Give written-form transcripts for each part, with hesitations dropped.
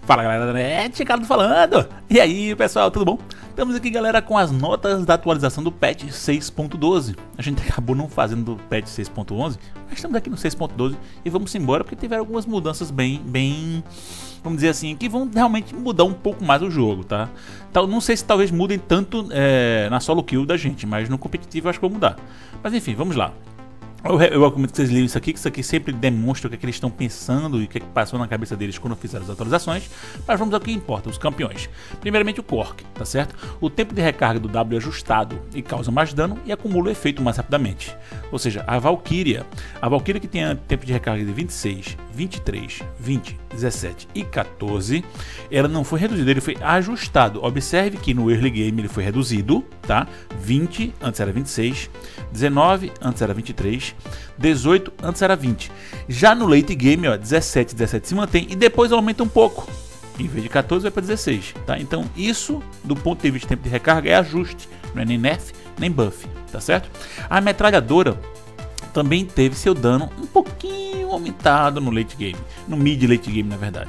Fala galera da net, Carlos falando. E aí pessoal, tudo bom? Estamos aqui galera com as notas da atualização do patch 6.12. A gente acabou não fazendo do patch 6.11, mas estamos aqui no 6.12 e vamos embora porque tiveram algumas mudanças bem, vamos dizer assim, que vão realmente mudar um pouco mais o jogo, tá? Então, não sei se talvez mudem tanto na solo kill da gente, mas no competitivo eu acho que vão mudar. Mas enfim, vamos lá. Eu recomendo que vocês leiam isso aqui, que isso aqui sempre demonstra o que, é que eles estão pensando e o que, é que passou na cabeça deles quando fizeram as atualizações. Mas vamos ao que importa, os campeões. Primeiramente o Cork, tá certo? O tempo de recarga do W é ajustado e causa mais dano e acumula o efeito mais rapidamente. Ou seja, a Valkyria que tinha tempo de recarga de 26, 23, 20, 17 e 14, ela não foi reduzida, ele foi ajustado. Observe que no early game ele foi reduzido, tá? 20, antes era 26, 19, antes era 23, 18, antes era 20. Já no late game, ó, 17 se mantém e depois aumenta um pouco. Em vez de 14 vai para 16, tá? Então isso, do ponto de vista de tempo de recarga, é ajuste, não é nem nerf, nem buff, tá certo? A metralhadora também teve seu dano um pouquinho aumentado no late game, no mid late game na verdade.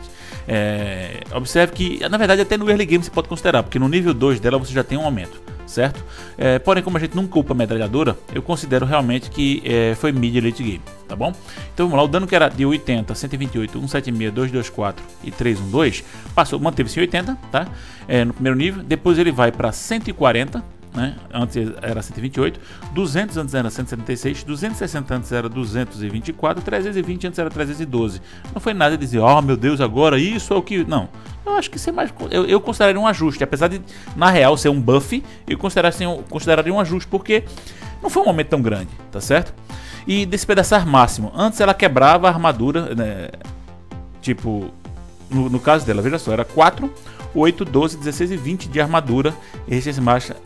Observe que, na verdade, até no early game você pode considerar, porque no nível 2 dela você já tem um aumento, certo? Porém, como a gente não culpa a metralhadora, eu considero realmente que foi mid late game, tá bom? Então vamos lá, o dano que era de 80, 128, 176, 224 e 312, manteve-se em 80, tá? No primeiro nível, depois ele vai para 140, né? Antes era 128, 200 antes era 176, 260 antes era 224, 320 antes era 312. Não foi nada de dizer, oh meu Deus, agora isso é o que... Não, eu acho que isso é mais... Eu consideraria um ajuste, apesar de na real ser um buff, eu consideraria um ajuste, porque não foi um aumento tão grande, tá certo? E despedaçar máximo, antes ela quebrava a armadura, né? Tipo, no caso dela, veja só, era 4, 8, 12, 16 e 20 de armadura e resistência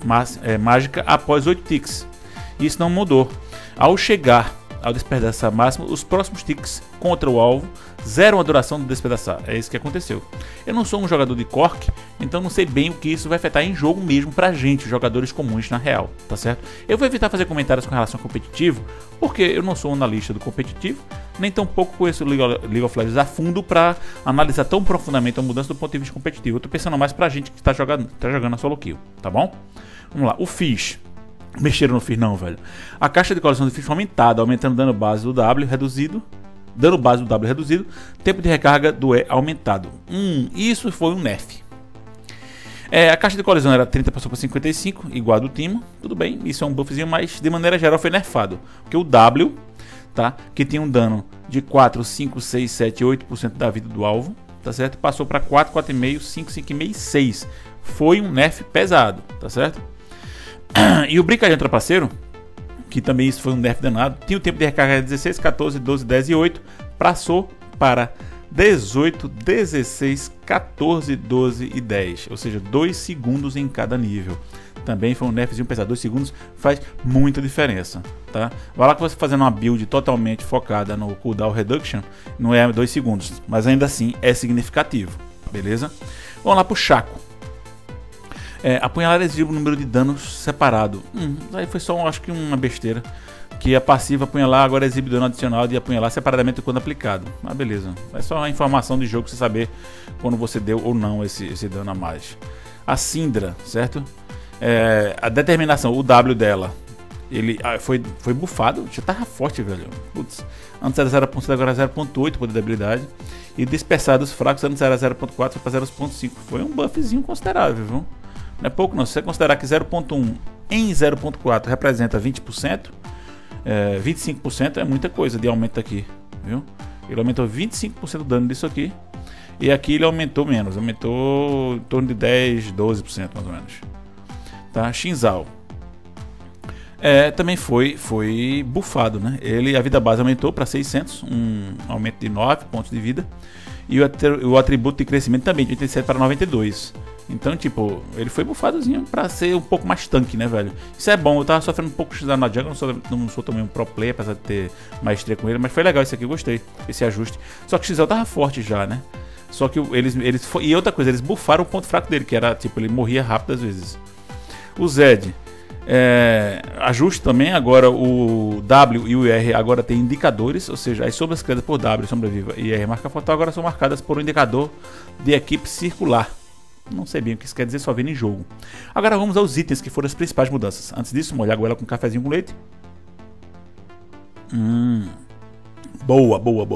mágica após 8 ticks. Isso não mudou. Ao chegar ao despedaçar máximo, os próximos ticks contra o alvo zeram a duração do despedaçar. É isso que aconteceu. Eu não sou um jogador de Cork, então não sei bem o que isso vai afetar em jogo mesmo pra gente, jogadores comuns na real, tá certo? Eu vou evitar fazer comentários com relação ao competitivo, porque eu não sou um analista do competitivo, nem tão pouco conheço o League of Legends a fundo para analisar tão profundamente a mudança do ponto de vista competitivo. Eu tô pensando mais pra gente que tá jogando a solo kill, tá bom? Vamos lá, o Fizz. Mexeram no Fizz não, velho. A caixa de colisão do Fizz foi aumentada, aumentando o dano base do W reduzido. Dano base do W reduzido, tempo de recarga do E aumentado. Isso foi um nerf. A caixa de colisão era 30, passou para 55, igual a do Timo. Tudo bem, isso é um buffzinho, mas de maneira geral foi nerfado. Porque o W, tá, que tinha um dano de 4, 5, 6, 7, 8% da vida do alvo, tá certo? Passou para 4, 4,5, 5, 5,5 e 6. Foi um nerf pesado, tá certo? E o Brincadeira Trapaceiro, que também isso foi um nerf danado, tinha o tempo de recarga de 16, 14, 12, 10 e 8, passou para 18, 16, 14, 12 e 10, ou seja, 2 segundos em cada nível. Também foi um nerfzinho pesado, 2 segundos faz muita diferença, tá? Vai lá que você fazendo uma build totalmente focada no cooldown reduction, não é 2 segundos, mas ainda assim é significativo, beleza? Vamos lá pro Chaco. Apunhalar exibe o número de danos separado. Aí foi só, acho que uma besteira. Que a passiva apunhalar agora exibe dano adicional de apunhalar separadamente quando aplicado. Mas beleza. É só uma informação de jogo pra você saber quando você deu ou não esse dano a mais. A Syndra, certo? A determinação, o W dela, ele foi buffado. Já tava forte, velho. Putz. Antes era 0.7, agora 0.8 poder de habilidade. E dispersar dos fracos, antes era 0.4 para 0.5. Foi um buffzinho considerável, viu? Não é pouco não, se você considerar que 0.1 em 0.4 representa 20%, 25% é muita coisa de aumento aqui, viu? Ele aumentou 25% do dano disso aqui, e aqui ele aumentou menos, aumentou em torno de 10, 12% mais ou menos. Tá? Shinzal também foi buffado, né? A vida base aumentou para 600, um aumento de 9 pontos de vida, e o atributo de crescimento também de 87 para 92. Então, tipo, ele foi buffadozinho pra ser um pouco mais tanque, né, velho? Isso é bom, eu tava sofrendo um pouco na jungle, não sou também um pro player, apesar de ter maestria com ele, mas foi legal isso aqui, eu gostei, esse ajuste. Só que o XL tava forte já, né? Só que e outra coisa, eles buffaram o ponto fraco dele, que era, tipo, ele morria rápido às vezes. O Zed, Ajuste também, agora o W e o R agora tem indicadores, ou seja, as sombras criadas por W, sombra viva, e R marca focal agora são marcadas por um indicador de equipe circular. Não sei bem o que isso quer dizer, só vendo em jogo. Agora vamos aos itens que foram as principais mudanças. Antes disso, molhar a goela com um cafezinho com leite. Boa.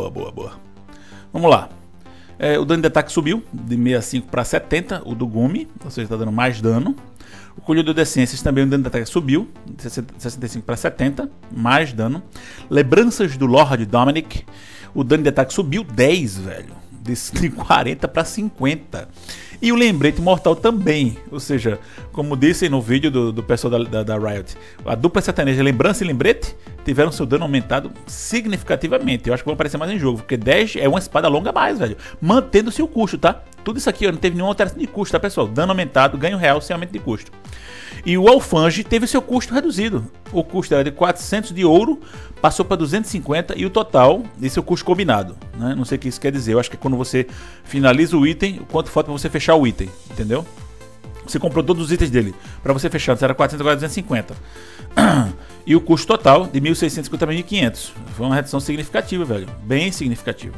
Vamos lá. O dano de ataque subiu de 65 para 70, o do Gumi, ou seja, está dando mais dano. O colhedor de essências também, o dano de ataque subiu de 65 para 70, mais dano. Lembranças do Lord Dominic, o dano de ataque subiu 10, velho, de 40 para 50. E o lembrete mortal também, ou seja, como disse no vídeo do pessoal da Riot, a dupla sertaneja lembrança e lembrete tiveram seu dano aumentado significativamente. Eu acho que vão aparecer mais em jogo, porque 10 é uma espada longa a mais, velho, mantendo-se o custo, tá? Tudo isso aqui ó, não teve nenhuma alteração de custo, tá, pessoal? Dano aumentado, ganho real sem aumento de custo. E o Alfange teve seu custo reduzido. O custo era de 400 de ouro, passou para 250 e o total de seu custo combinado, né? Não sei o que isso quer dizer. Eu acho que é quando você finaliza o item, o quanto falta para você fechar o item, entendeu? Você comprou todos os itens dele. Para você fechar, era 400, agora 250. E o custo total de 1.650 para 1.500. Foi uma redução significativa, velho. Bem significativa.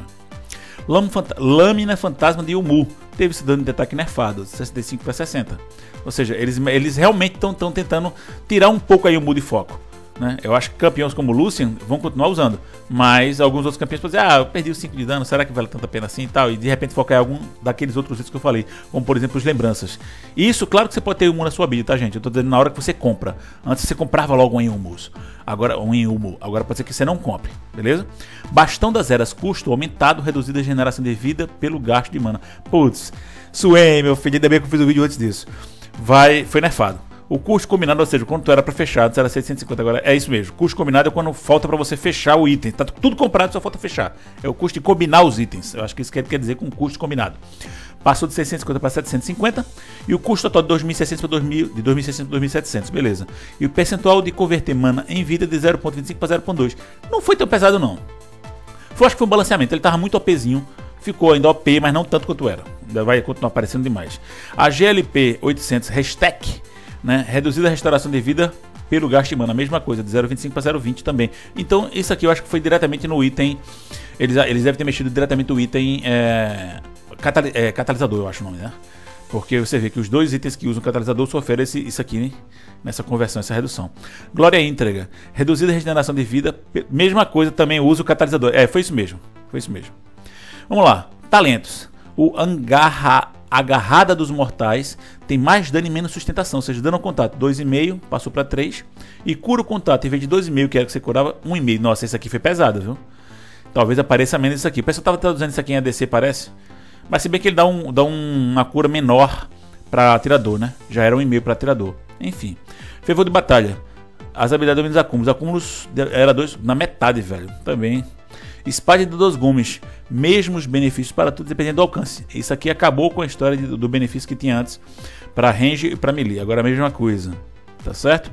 Lâmina Fantasma de Umu teve esse dano de ataque nerfado, de 65 para 60. Ou seja, eles realmente estão tentando tirar um pouco aí o Umu de foco, né? Eu acho que campeões como Lucian vão continuar usando, mas alguns outros campeões podem dizer, eu perdi os 5 de dano, será que vale tanta pena assim e tal? E de repente focar em algum daqueles outros itens que eu falei, como por exemplo os lembranças. Isso, claro que você pode ter Umu na sua build, tá, gente? Eu tô dizendo na hora que você compra. Antes você comprava logo um em Umus. Agora pode ser que você não compre, beleza? Bastão das Eras, custo aumentado, reduzido a regeneração de vida pelo gasto de mana. Putz, suei, meu filho, ainda bem que eu fiz o vídeo antes disso. Foi nerfado. O custo combinado, ou seja, quando tu era para fechar, antes era 650, agora é isso mesmo. O custo combinado é quando falta para você fechar o item. Tá tudo comprado, só falta fechar. É o custo de combinar os itens. Eu acho que isso quer dizer com custo combinado. Passou de 650 para 750. E o custo total de 2.600 para 2.700, beleza. E o percentual de converter mana em vida de 0.25 para 0.2. Não foi tão pesado, não. Acho que foi um balanceamento. Ele tava muito OPzinho. Ficou ainda OP, mas não tanto quanto era. Ainda vai continuar aparecendo demais. A GLP 800 Hashtag, né? Reduzida a restauração de vida pelo gasto de mana, a mesma coisa, de 0.25 para 0.20 também. Então isso aqui eu acho que foi diretamente no item. Eles devem ter mexido diretamente no item catalisador, eu acho o nome, né? Porque você vê que os dois itens que usam catalisador sofreram isso aqui, né? Nessa conversão, essa redução. Glória Entrega, reduzida a regeneração de vida, mesma coisa, também usa o catalisador. Foi isso mesmo. Vamos lá, talentos. O Agarrada dos Mortais tem mais dano e menos sustentação, ou seja, dano ao contato 2,5, passou para 3. E cura o contato, em vez de 2,5, que era que você curava, 1,5. Nossa, esse aqui foi pesado, viu? Talvez apareça menos isso aqui. O pessoal estava traduzindo isso aqui em ADC, parece. Mas se bem que ele dá uma cura menor para atirador, né? Já era 1,5 para atirador. Enfim. Fervor de Batalha. As habilidades dos acúmulos. Acúmulos era 2 na metade, velho. Também. Espada de 2 gumes, mesmos benefícios para tudo, dependendo do alcance. Isso aqui acabou com a história do benefício que tinha antes para range e para melee. Agora a mesma coisa, tá certo?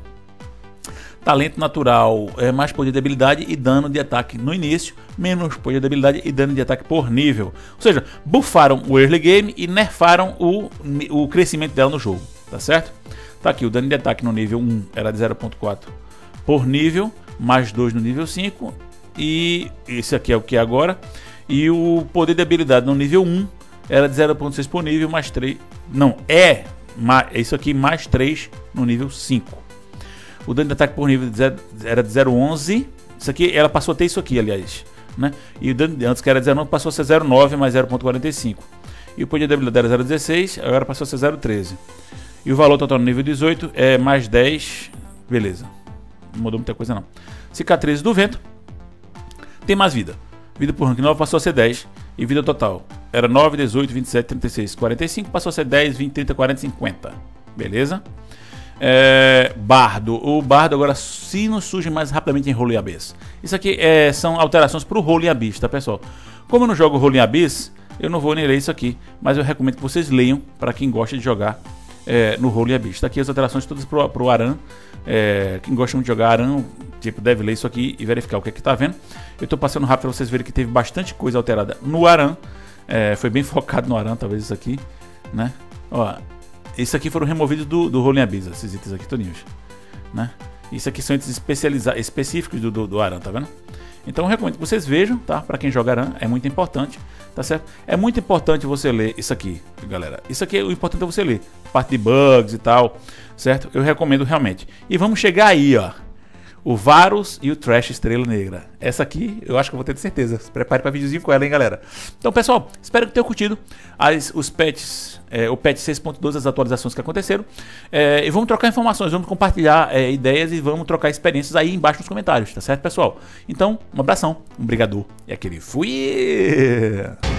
Talento natural, mais poder de habilidade e dano de ataque no início, menos poder de habilidade e dano de ataque por nível. Ou seja, buffaram o early game e nerfaram o crescimento dela no jogo, tá certo? Tá aqui, o dano de ataque no nível 1 era de 0.4 por nível, mais 2 no nível 5. E esse aqui é o que é agora. E o poder de habilidade no nível 1 era de 0.6 por nível, mais 3. Não, é isso aqui, mais 3 no nível 5. O dano de ataque por nível era de 0.11. Isso aqui, ela passou a ter isso aqui, aliás, né? E o dano antes que era de 0.9 passou a ser 0.9 mais 0.45. E o poder de habilidade era 0.16, agora passou a ser 0.13. E o valor total no nível 18 é mais 10. Beleza. Não mudou muita coisa não. Cicatrizes do Vento. Tem mais vida. Vida por rank 9 passou a ser 10. E vida total era 9, 18, 27, 36, 45. Passou a ser 10, 20, 30, 40, 50. Beleza? Bardo. O Bardo agora sino surge mais rapidamente em Holy Abyss. Isso aqui são alterações para o Holy Abyss, tá, pessoal? Como eu não jogo Holy Abyss, eu não vou nem ler isso aqui. Mas eu recomendo que vocês leiam para quem gosta de jogar no Holy Abyss. Tá aqui as alterações todas para o Aran. Quem gosta muito de jogar Aran, tipo, deve ler isso aqui e verificar o que é que tá vendo. Eu tô passando rápido para vocês verem que teve bastante coisa alterada no Aran. Foi bem focado no Aran, talvez isso aqui, né? Ó, esses aqui foram removidos do Rolling Abyss, esses itens aqui todinhos. né? Isso aqui são itens específicos do Aran, tá vendo? Então eu recomendo que vocês vejam, tá? Pra quem joga Aran, é muito importante, tá certo? É muito importante você ler isso aqui, galera. Isso aqui, o importante é você ler. Parte de bugs e tal, certo? Eu recomendo realmente. E vamos chegar aí, ó. O Varus e o Thresh Estrela Negra. Essa aqui, eu acho que eu vou ter certeza. Se prepare para videozinho com ela, hein, galera. Então, pessoal, espero que tenham curtido os patches, o patch 6.12, as atualizações que aconteceram. E vamos trocar informações, vamos compartilhar ideias e vamos trocar experiências aí embaixo nos comentários, tá certo, pessoal? Então, um abração, um brigador e aquele fui!